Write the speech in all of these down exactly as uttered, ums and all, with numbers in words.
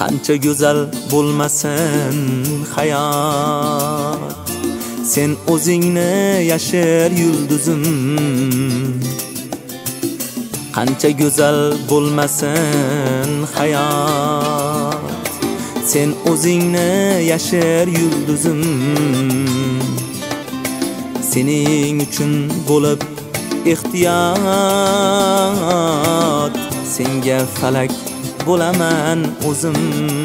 Qancha go'zal bo'lmasin hayot, sen o'zingni yashir yulduzim. Qancha go'zal bo'lmasin hayot, sen o'zingni yashir yulduzim. Sening uchun bo'lib ehtiyot, senga falak bo'laman o'zim.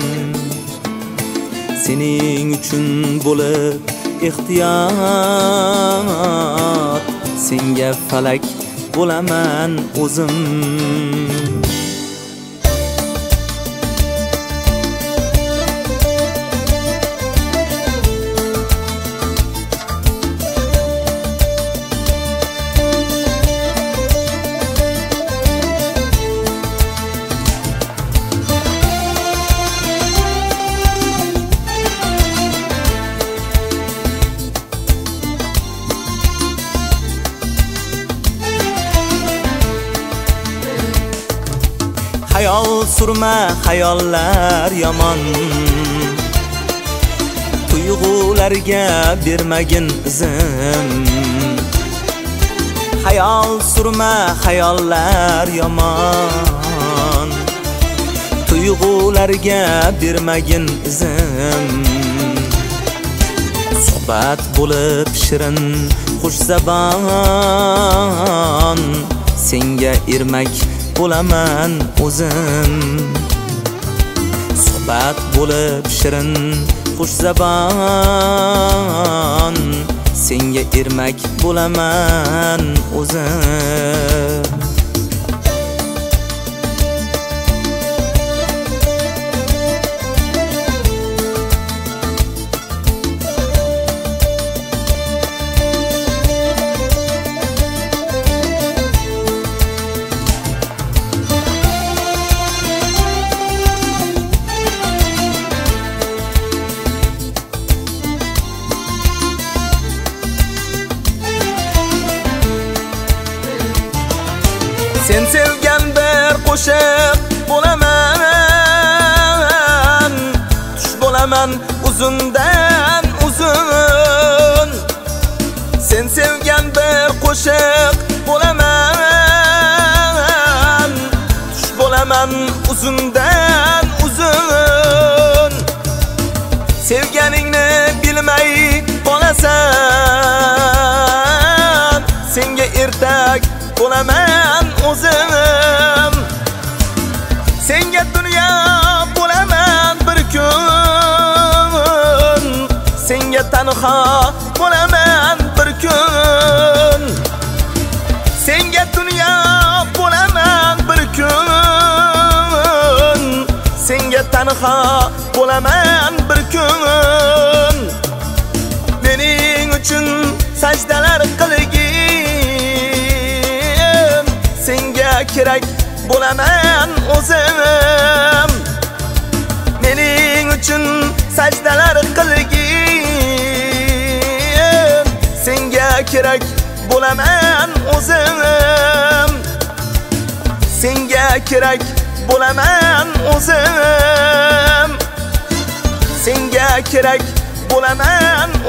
Sening uchun bo'lib ehtiyot, senga falak bo'laman o'zim. Hayol surma, hayollar yomon, tuyg'ularga bermagin izim. Hayol surma, hayollar yomon, tuyg'ularga bermagin izim. Suhbat bo'lib shirin xush zabon, senga ermak bo'laman o'zim. Suhbat bo'lib shirin xush zabon, senga ermak bo'laman o'zim. Sen sevgan bir qo'shiq bo'laman, tush bo'laman uzundan uzun. Sen sevgan bir qo'shiq bo'laman, tush bo'laman uzundan uzun. Sevganingni bilmay qolasan, senga ertak bo'laman o'zim. Senga dunyo bo'laman bir kun, senga tanho bo'laman bir kun. Senga dunyo bo'laman bir kun, senga tanho bo'laman bir kun. Mening uchun sajdalar qilgin, senga kerak bo'laman o'zim. Mening uchun sajdalar qilgin, senga kerak bo'laman o'zim. Senga kerak bo'laman o'zim. Senga kerak bo'laman